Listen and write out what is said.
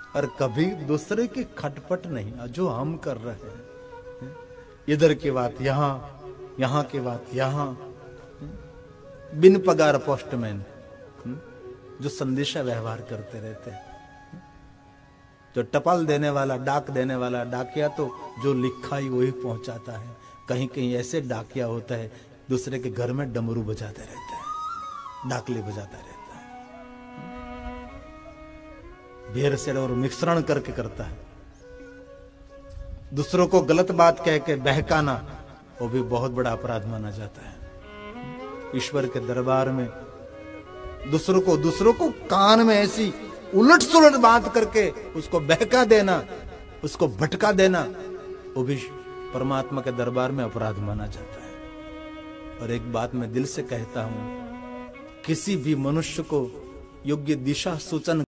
और कभी दूसरे की खटपट नहीं, जो हम कर रहे हैं, इधर की बात यहाँ, यहाँ की बात यहाँ, बिन पगार पोस्टमैन जो संदेशा व्यवहार करते रहते हैं, जो टपाल देने वाला, डाक देने वाला डाकिया तो जो लिखा ही वही पहुंचाता है। कहीं कहीं ऐसे डाकिया होता है दूसरे के घर में डमरू बजाते रहते हैं, डाकली बजाता रहता है, भेड़ और मिश्रण करके करता है। दूसरों को गलत बात कह के बहकाना, वो भी बहुत बड़ा अपराध माना जाता है। ईश्वर के दरबार में दूसरों को कान में ऐसी उलट सुलट बात करके उसको बहका देना, उसको भटका देना, वो भी परमात्मा के दरबार में अपराध माना जाता है। और एक बात मैं दिल से कहता हूं, किसी भी मनुष्य को योग्य दिशा सूचन